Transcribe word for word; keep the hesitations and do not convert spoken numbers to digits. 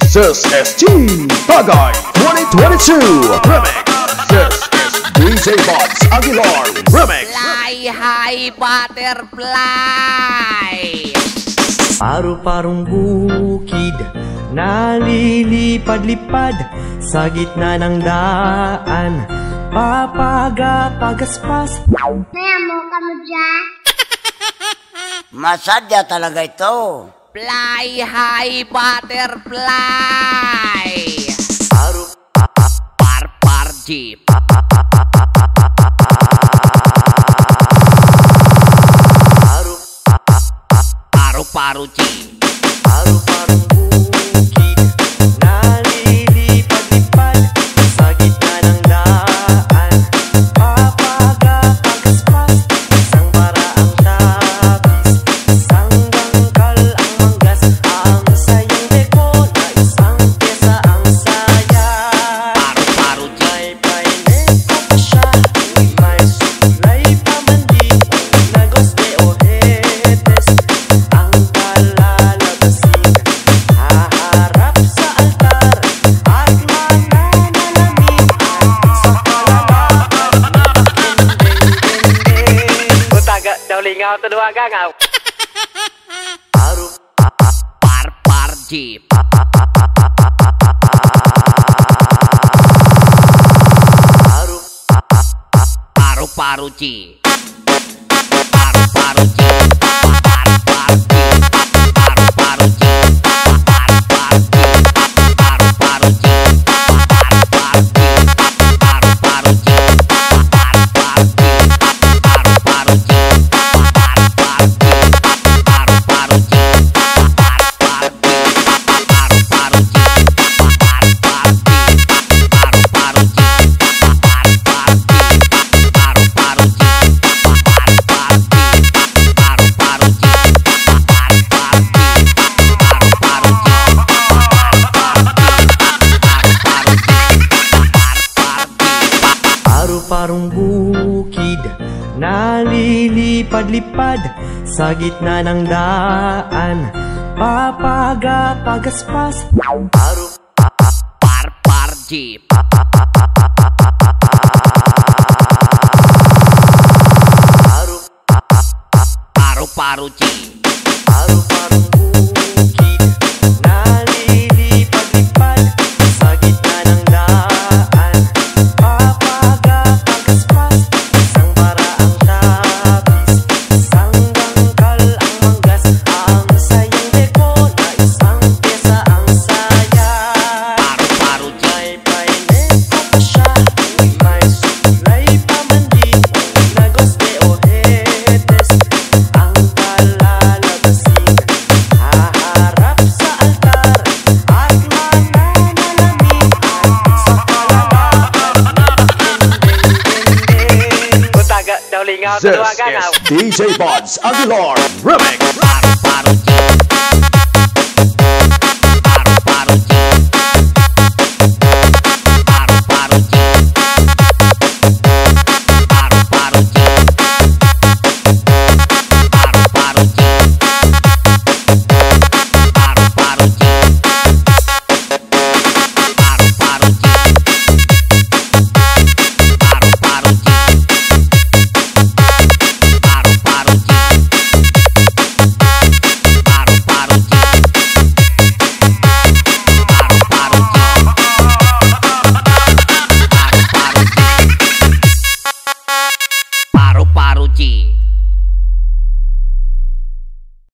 This is T Bagay twenty twenty-two Remix. This is D J Buds Aguilar Remix. Fly high butterfly. Paru-parong bukid nalilipad-lipad sa gitna ng daan. Papaga-pagaspas. Kaya mo kamu dyan? Masadya talaga ito. Fly high butterfly. Paru Par par jeep. Paru Paru paru jeep. Paru-parong bukid nalilipad-lipad sa gitna ng daan. Papaga-pagaspas, isang paraang tapis, isang dangkal ang manggas, ang sayang deko na isang pyesa ang saya. Paru paru jeep. May painet pa siya, may suklay pa mandi, nagos de ojetes, ang kalalabasin, haharap sa altar, at mananalamin, sa kalalaban, nakakinding-dinding. Butaga, daw lingaw, tudwa gangaw. Paru, Par par jeep. paru, Paru paru jeep. Paru paru jeep. Par par jeep. Paru paru jeep. Par par jeep. Paru paru jeep. Par par jeep. Paru paru jeep. Par par jeep. Paru paru jeep. Par par jeep. Paru paru jeep. Par par jeep. Paru paru jeep. Par par jeep. Paru paru jeep. Par par jeep. Paru paru jeep. Par par jeep. Paru paru jeep. Par par jeep. Paru paru jeep. paru-parong bukid nalilipad-lipad sa gitna ng daan. Papaga-pagaspas, paru, Par par jeep. paru, Paru paru jeep. paru-parong bukid nalilipad-lipad sa gitna ng daan. Papaga-pagaspas, isang paraang tapis, isang dangkal ang manggas, ang sayang deko na isang pyesa ang saya. Paru paru jeep. May painet pa siya, may suklay pa mandi, nagos de ojetes, ang kalalabasin, haharap sa altar, at mananalamin, sa kalalaban, nakakinding-dinding. Butaga, daw lingaw, This tudwa gangaw. is D J Buds Aguilar Remix. Paru paru jeep. Paru paru jeep. Paru paru jeep. Paru paru jeep. Paru paru jeep. Paru paru jeep. Paru paru jeep. Paru paru jeep. Paru paru jeep. Paru paru jeep. Paru paru jeep. Paru paru jeep. Paru paru jeep.